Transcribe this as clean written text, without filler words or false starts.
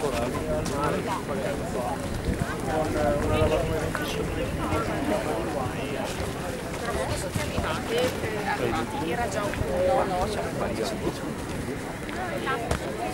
lavorare al mare qualche anno fa con una lavatrice 25 arrivate, era già un po', no, c'era qualche